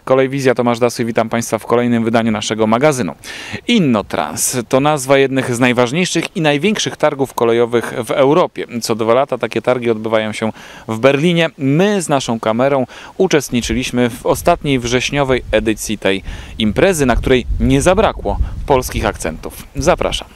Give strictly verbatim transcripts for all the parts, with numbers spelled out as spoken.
Kolejwizja, Tomasz Dasy, witam Państwa w kolejnym wydaniu naszego magazynu. Innotrans to nazwa jednych z najważniejszych i największych targów kolejowych w Europie. Co dwa lata takie targi odbywają się w Berlinie. My z naszą kamerą uczestniczyliśmy w ostatniej wrześniowej edycji tej imprezy, na której nie zabrakło polskich akcentów. Zapraszam.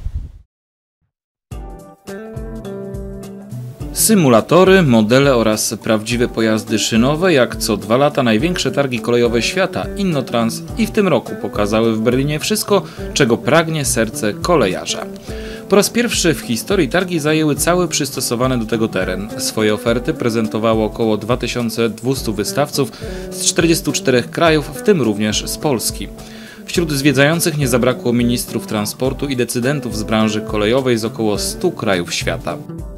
Symulatory, modele oraz prawdziwe pojazdy szynowe, jak co dwa lata największe targi kolejowe świata, Innotrans, i w tym roku pokazały w Berlinie wszystko, czego pragnie serce kolejarza. Po raz pierwszy w historii targi zajęły cały przystosowany do tego teren. Swoje oferty prezentowało około dwa tysiące dwieście wystawców z czterdziestu czterech krajów, w tym również z Polski. Wśród zwiedzających nie zabrakło ministrów transportu i decydentów z branży kolejowej z około stu krajów świata.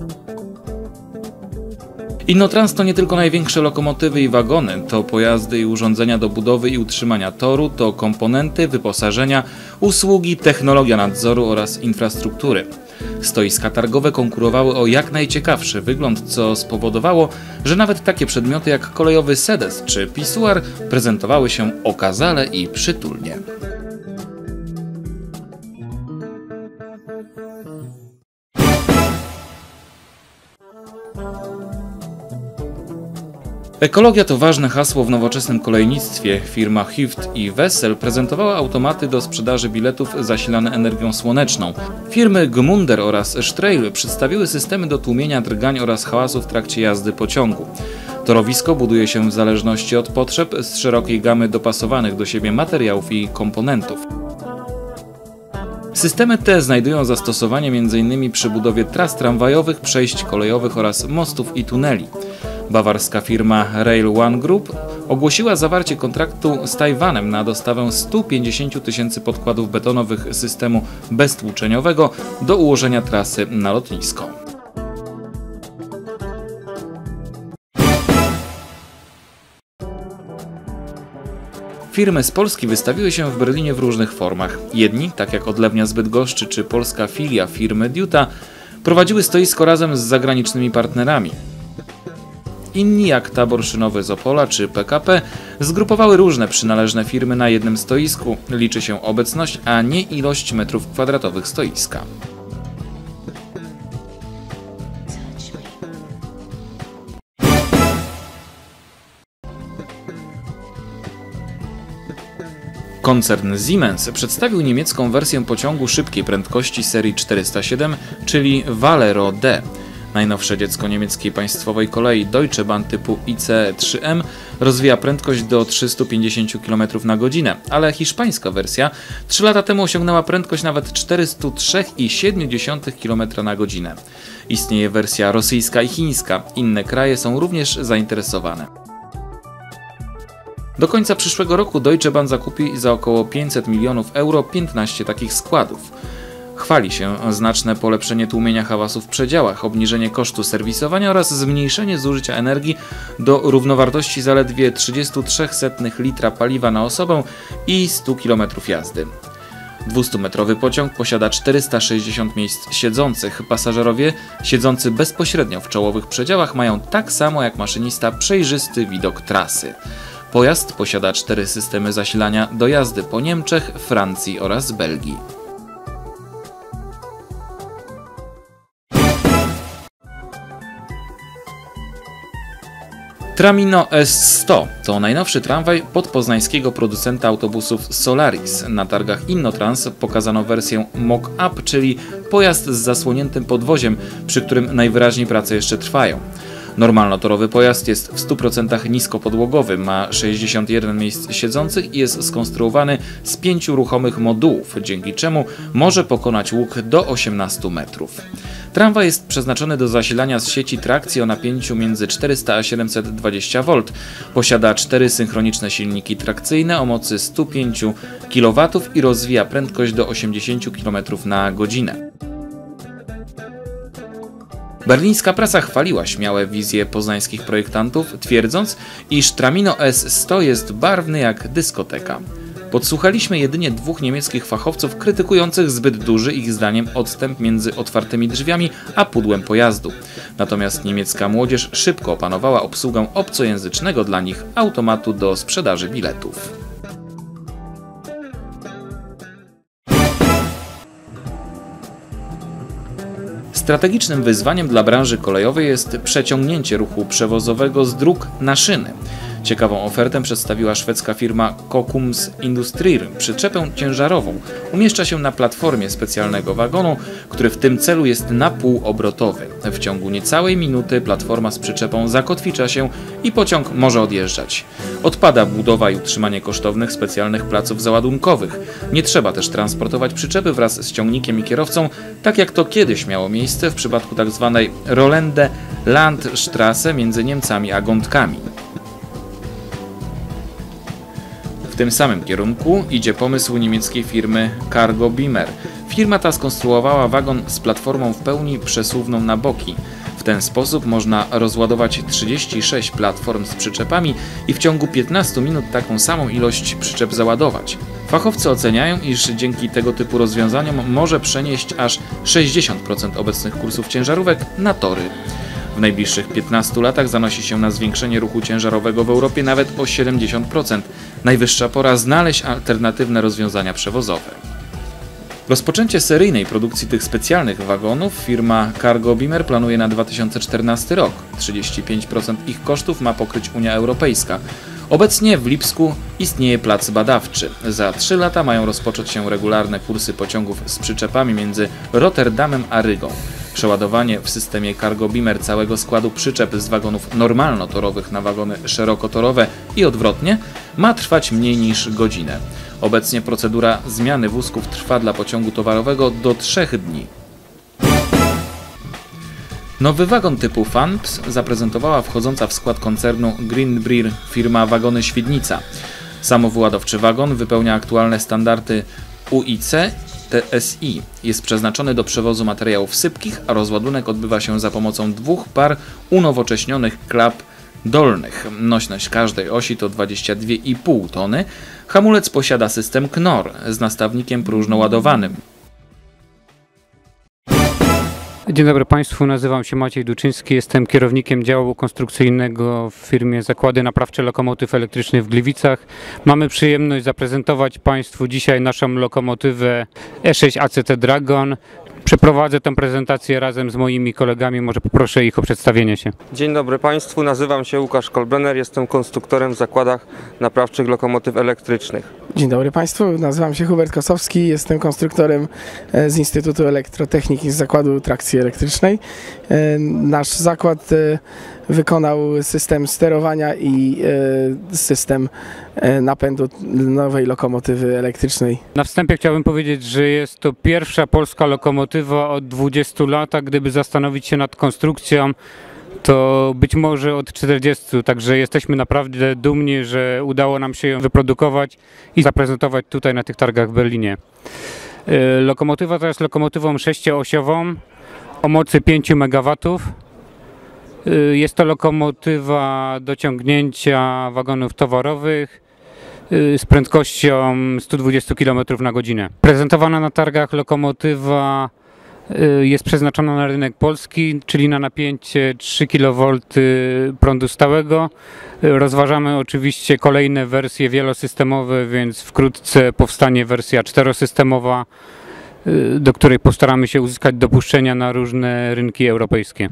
Innotrans to nie tylko największe lokomotywy i wagony, to pojazdy i urządzenia do budowy i utrzymania toru, to komponenty, wyposażenia, usługi, technologia nadzoru oraz infrastruktury. Stoiska targowe konkurowały o jak najciekawszy wygląd, co spowodowało, że nawet takie przedmioty jak kolejowy sedes czy pisuar prezentowały się okazale i przytulnie. Ekologia to ważne hasło w nowoczesnym kolejnictwie. Firma Hüft i Wessel prezentowała automaty do sprzedaży biletów zasilane energią słoneczną. Firmy Gmunder oraz Strejl przedstawiły systemy do tłumienia drgań oraz hałasu w trakcie jazdy pociągu. Torowisko buduje się w zależności od potrzeb z szerokiej gamy dopasowanych do siebie materiałów i komponentów. Systemy te znajdują zastosowanie m in przy budowie tras tramwajowych, przejść kolejowych oraz mostów i tuneli. Bawarska firma Rail One Group ogłosiła zawarcie kontraktu z Tajwanem na dostawę stu pięćdziesięciu tysięcy podkładów betonowych systemu beztłuczeniowego do ułożenia trasy na lotnisko. Firmy z Polski wystawiły się w Berlinie w różnych formach. Jedni, tak jak Odlewnia z Bydgoszczy czy polska filia firmy Duta, prowadziły stoisko razem z zagranicznymi partnerami. Inni, jak Tabor Szynowy z Opola czy P K P, zgrupowały różne przynależne firmy na jednym stoisku. Liczy się obecność, a nie ilość metrów kwadratowych stoiska. Koncern Siemens przedstawił niemiecką wersję pociągu szybkiej prędkości serii czterysta siedem, czyli Valero D. Najnowsze dziecko niemieckiej państwowej kolei Deutsche Bahn typu I C E trzy M rozwija prędkość do trzystu pięćdziesięciu kilometrów na godzinę, ale hiszpańska wersja trzy lata temu osiągnęła prędkość nawet czterysta trzy przecinek siedem kilometrów na godzinę. Istnieje wersja rosyjska i chińska, inne kraje są również zainteresowane. Do końca przyszłego roku Deutsche Bahn zakupi za około pięćset milionów euro piętnaście takich składów. Chwali się znaczne polepszenie tłumienia hałasu w przedziałach, obniżenie kosztu serwisowania oraz zmniejszenie zużycia energii do równowartości zaledwie trzydziestu trzech setnych litra paliwa na osobę i stu kilometrów jazdy. dwustumetrowy pociąg posiada czterysta sześćdziesiąt miejsc siedzących. Pasażerowie siedzący bezpośrednio w czołowych przedziałach mają tak samo jak maszynista przejrzysty widok trasy. Pojazd posiada cztery systemy zasilania do jazdy po Niemczech, Francji oraz Belgii. Tramino S sto to najnowszy tramwaj podpoznańskiego producenta autobusów Solaris. Na targach Innotrans pokazano wersję mock-up, czyli pojazd z zasłoniętym podwoziem, przy którym najwyraźniej prace jeszcze trwają. Normalnotorowy pojazd jest w stu procentach niskopodłogowy, ma sześćdziesiąt jeden miejsc siedzących i jest skonstruowany z pięciu ruchomych modułów, dzięki czemu może pokonać łuk do osiemnastu metrów. Tramwaj jest przeznaczony do zasilania z sieci trakcji o napięciu między czterysta a siedemset dwadzieścia wolt. Posiada cztery synchroniczne silniki trakcyjne o mocy stu pięciu kilowatów i rozwija prędkość do osiemdziesięciu kilometrów na godzinę. Berlińska prasa chwaliła śmiałe wizje poznańskich projektantów, twierdząc, iż Tramino S sto jest barwny jak dyskoteka. Podsłuchaliśmy jedynie dwóch niemieckich fachowców krytykujących zbyt duży ich zdaniem odstęp między otwartymi drzwiami a pudłem pojazdu. Natomiast niemiecka młodzież szybko opanowała obsługę obcojęzycznego dla nich automatu do sprzedaży biletów. Strategicznym wyzwaniem dla branży kolejowej jest przeciągnięcie ruchu przewozowego z dróg na szyny. Ciekawą ofertę przedstawiła szwedzka firma Kockums Industrier. Przyczepę ciężarową umieszcza się na platformie specjalnego wagonu, który w tym celu jest napółobrotowy. W ciągu niecałej minuty platforma z przyczepą zakotwicza się i pociąg może odjeżdżać. Odpada budowa i utrzymanie kosztownych specjalnych placów załadunkowych. Nie trzeba też transportować przyczepy wraz z ciągnikiem i kierowcą, tak jak to kiedyś miało miejsce w przypadku tzw. Rollende Landstraße między Niemcami a Gątkami. W tym samym kierunku idzie pomysł niemieckiej firmy Cargo Beamer. Firma ta skonstruowała wagon z platformą w pełni przesuwną na boki. W ten sposób można rozładować trzydzieści sześć platform z przyczepami i w ciągu piętnastu minut taką samą ilość przyczep załadować. Fachowcy oceniają, iż dzięki tego typu rozwiązaniom może przenieść aż sześćdziesiąt procent obecnych kursów ciężarówek na tory. W najbliższych piętnastu latach zanosi się na zwiększenie ruchu ciężarowego w Europie nawet o siedemdziesiąt procent. Najwyższa pora znaleźć alternatywne rozwiązania przewozowe. Rozpoczęcie seryjnej produkcji tych specjalnych wagonów firma Cargo Beamer planuje na dwa tysiące czternasty rok. trzydzieści pięć procent ich kosztów ma pokryć Unia Europejska. Obecnie w Lipsku istnieje plac badawczy. Za trzy lata mają rozpocząć się regularne kursy pociągów z przyczepami między Rotterdamem a Rygą. Przeładowanie w systemie Cargo Beamer całego składu przyczep z wagonów normalnotorowych na wagony szerokotorowe i odwrotnie ma trwać mniej niż godzinę. Obecnie procedura zmiany wózków trwa dla pociągu towarowego do trzech dni. Nowy wagon typu Phantom zaprezentowała wchodząca w skład koncernu Greenbrier firma Wagony Świdnica. Samowyładowczy wagon wypełnia aktualne standardy U I C T S I. Jest przeznaczony do przewozu materiałów sypkich, a rozładunek odbywa się za pomocą dwóch par unowocześnionych klap dolnych. Nośność każdej osi to dwadzieścia dwie i pół tony. Hamulec posiada system K N O R z nastawnikiem próżnoładowanym. Dzień dobry Państwu, nazywam się Maciej Duczyński, jestem kierownikiem działu konstrukcyjnego w firmie Zakłady Naprawcze Lokomotyw Elektrycznych w Gliwicach. Mamy przyjemność zaprezentować Państwu dzisiaj naszą lokomotywę E sześć A C T Dragon. Przeprowadzę tę prezentację razem z moimi kolegami, może poproszę ich o przedstawienie się. Dzień dobry Państwu, nazywam się Łukasz Kolbrenner, jestem konstruktorem w Zakładach Naprawczych Lokomotyw Elektrycznych. Dzień dobry Państwu, nazywam się Hubert Kosowski, jestem konstruktorem z Instytutu Elektrotechniki z Zakładu Trakcji Elektrycznej. Nasz zakład wykonał system sterowania i system napędu nowej lokomotywy elektrycznej. Na wstępie chciałbym powiedzieć, że jest to pierwsza polska lokomotywa od dwudziestu lat, a gdyby zastanowić się nad konstrukcją, to być może od czterdziestu, także jesteśmy naprawdę dumni, że udało nam się ją wyprodukować i zaprezentować tutaj na tych targach w Berlinie. Lokomotywa ta jest lokomotywą sześcioosiową o mocy pięciu megawatów. Jest to lokomotywa do ciągnięcia wagonów towarowych z prędkością stu dwudziestu kilometrów na godzinę. Prezentowana na targach lokomotywa jest przeznaczona na rynek polski, czyli na napięcie trzy kilowolty prądu stałego. Rozważamy oczywiście kolejne wersje wielosystemowe, więc wkrótce powstanie wersja czterosystemowa, do której postaramy się uzyskać dopuszczenia na różne rynki europejskie.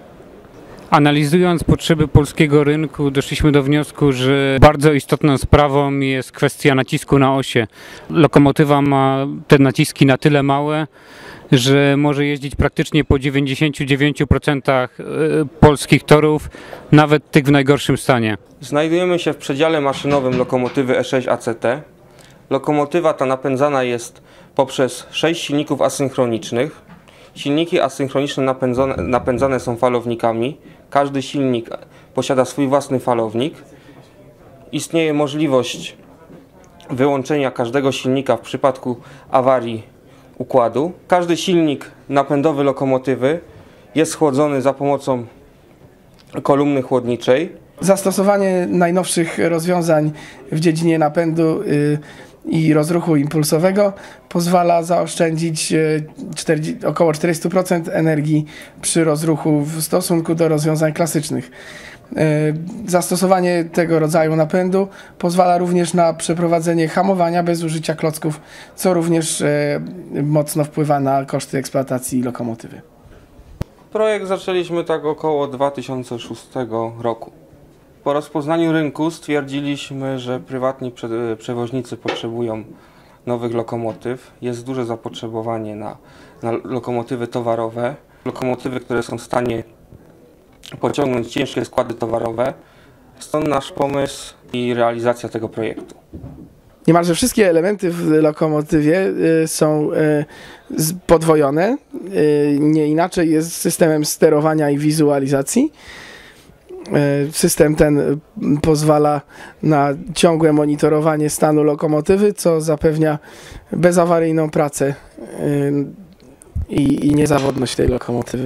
Analizując potrzeby polskiego rynku, doszliśmy do wniosku, że bardzo istotną sprawą jest kwestia nacisku na osie. Lokomotywa ma te naciski na tyle małe, że może jeździć praktycznie po dziewięćdziesięciu dziewięciu procentach polskich torów, nawet tych w najgorszym stanie. Znajdujemy się w przedziale maszynowym lokomotywy E sześć A C T. Lokomotywa ta napędzana jest poprzez sześć silników asynchronicznych. Silniki asynchroniczne napędzone, napędzane są falownikami. Każdy silnik posiada swój własny falownik. Istnieje możliwość wyłączenia każdego silnika w przypadku awarii układu. Każdy silnik napędowy lokomotywy jest chłodzony za pomocą kolumny chłodniczej. Zastosowanie najnowszych rozwiązań w dziedzinie napędu i rozruchu impulsowego pozwala zaoszczędzić około czterdzieści procent energii przy rozruchu w stosunku do rozwiązań klasycznych. Zastosowanie tego rodzaju napędu pozwala również na przeprowadzenie hamowania bez użycia klocków, co również mocno wpływa na koszty eksploatacji lokomotywy. Projekt zaczęliśmy tak około dwa tysiące szóstego roku. Po rozpoznaniu rynku stwierdziliśmy, że prywatni przewoźnicy potrzebują nowych lokomotyw. Jest duże zapotrzebowanie na, na lokomotywy towarowe, lokomotywy, które są w stanie pociągnąć ciężkie składy towarowe. Stąd nasz pomysł i realizacja tego projektu. Niemalże wszystkie elementy w lokomotywie są podwojone. Nie inaczej jest systemem sterowania i wizualizacji. System ten pozwala na ciągłe monitorowanie stanu lokomotywy, co zapewnia bezawaryjną pracę i, i niezawodność tej lokomotywy.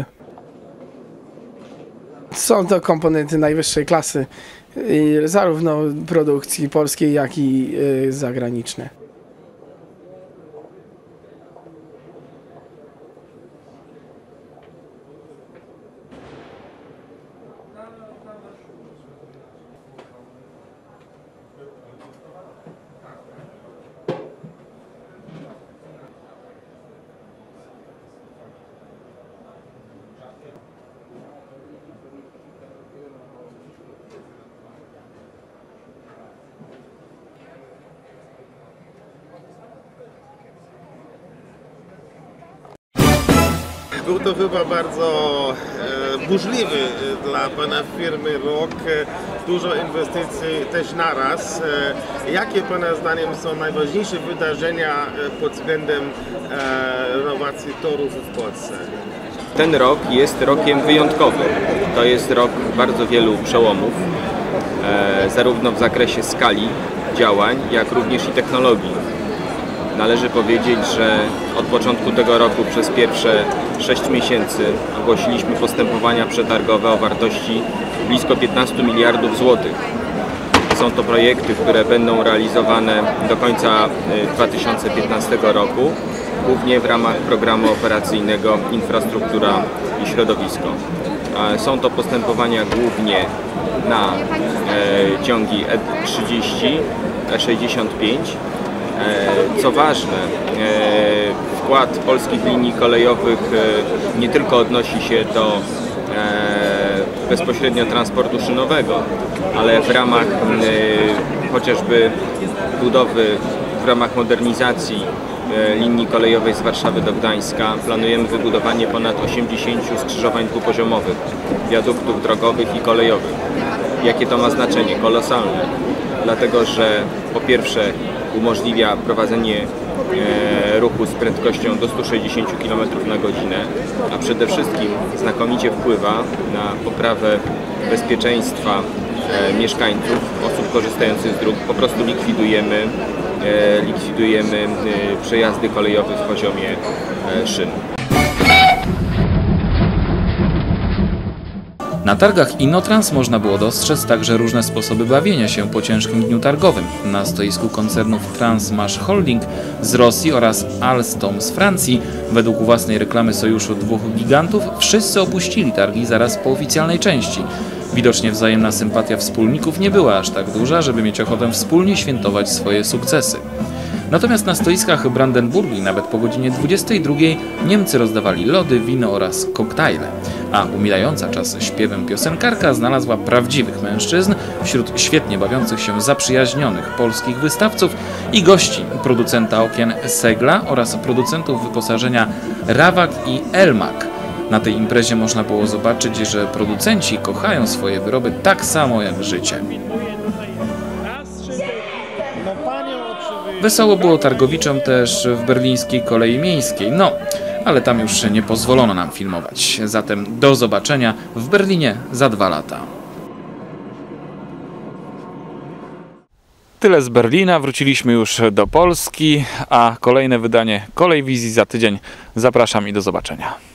Są to komponenty najwyższej klasy, zarówno produkcji polskiej, jak i zagranicznej. Był to chyba bardzo e, burzliwy dla Pana firmy rok, dużo inwestycji też naraz. E, jakie Pana zdaniem są najważniejsze wydarzenia pod względem e, renowacji torów w Polsce? Ten rok jest rokiem wyjątkowym. To jest rok bardzo wielu przełomów, e, zarówno w zakresie skali działań, jak również i technologii. Należy powiedzieć, że od początku tego roku przez pierwsze sześć miesięcy ogłosiliśmy postępowania przetargowe o wartości blisko piętnastu miliardów złotych. Są to projekty, które będą realizowane do końca dwa tysiące piętnastego roku, głównie w ramach programu operacyjnego Infrastruktura i Środowisko. Są to postępowania głównie na ciągi E trzydzieści, E sześćdziesiąt pięć. Co ważne, wkład polskich linii kolejowych nie tylko odnosi się do bezpośrednio transportu szynowego, ale w ramach chociażby budowy, w ramach modernizacji linii kolejowej z Warszawy do Gdańska planujemy wybudowanie ponad osiemdziesięciu skrzyżowań dwupoziomowych, wiaduktów drogowych i kolejowych. Jakie to ma znaczenie? Kolosalne. Dlatego, że po pierwsze umożliwia prowadzenie e, ruchu z prędkością do stu sześćdziesięciu kilometrów na godzinę, a przede wszystkim znakomicie wpływa na poprawę bezpieczeństwa e, mieszkańców, osób korzystających z dróg. Po prostu likwidujemy, e, likwidujemy e, przejazdy kolejowe w poziomie e, szyn. Na targach Innotrans można było dostrzec także różne sposoby bawienia się po ciężkim dniu targowym. Na stoisku koncernów Transmash Holding z Rosji oraz Alstom z Francji, według własnej reklamy sojuszu dwóch gigantów, wszyscy opuścili targi zaraz po oficjalnej części. Widocznie wzajemna sympatia wspólników nie była aż tak duża, żeby mieć ochotę wspólnie świętować swoje sukcesy. Natomiast na stoiskach Brandenburgii nawet po godzinie dwudziestej drugiej Niemcy rozdawali lody, wino oraz koktajle, a umilająca czas śpiewem piosenkarka znalazła prawdziwych mężczyzn wśród świetnie bawiących się zaprzyjaźnionych polskich wystawców i gości producenta okien Segla oraz producentów wyposażenia Rawak i Elmak. Na tej imprezie można było zobaczyć, że producenci kochają swoje wyroby tak samo jak życie. Wesoło było targowiczom też w berlińskiej kolei miejskiej, no, ale tam już nie pozwolono nam filmować. Zatem do zobaczenia w Berlinie za dwa lata. Tyle z Berlina, wróciliśmy już do Polski, a kolejne wydanie Kolejwizji za tydzień. Zapraszam i do zobaczenia.